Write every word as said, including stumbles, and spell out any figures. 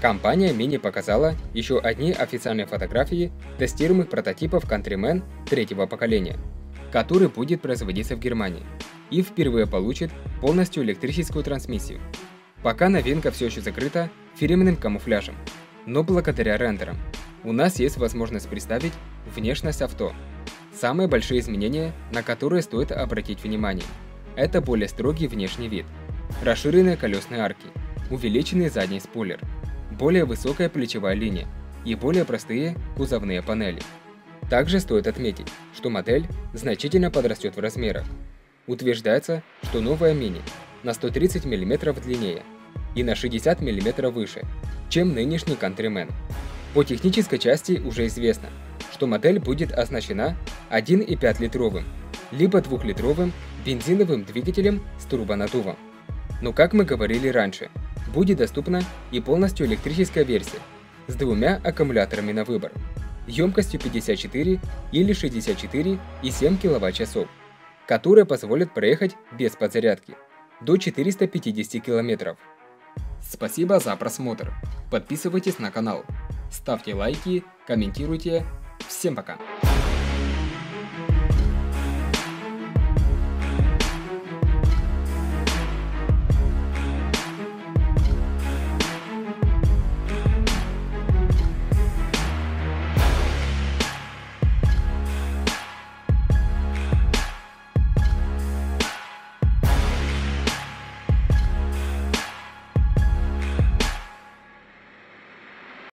Компания Mini показала еще одни официальные фотографии тестируемых прототипов Countryman третьего поколения, который будет производиться в Германии и впервые получит полностью электрическую трансмиссию. Пока новинка все еще закрыта фирменным камуфляжем, но благодаря рендерам у нас есть возможность представить внешность авто. Самые большие изменения, на которые стоит обратить внимание, это более строгий внешний вид, расширенные колесные арки, увеличенный задний спойлер, более высокая плечевая линия и более простые кузовные панели. Также стоит отметить, что модель значительно подрастет в размерах. Утверждается, что новая Mini на сто тридцать миллиметров длиннее и на шестьдесят миллиметров выше, чем нынешний Countryman. По технической части уже известно, что модель будет оснащена один и пять литровым, либо двухлитровым бензиновым двигателем с турбонаддувом. Но как мы говорили раньше, будет доступна и полностью электрическая версия с двумя аккумуляторами на выбор, емкостью пятьдесят четыре или шестьдесят четыре и семь киловатт-часов, которые позволят проехать без подзарядки до четырёхсот пятидесяти километров. Спасибо за просмотр. Подписывайтесь на канал, ставьте лайки, комментируйте. Всем пока!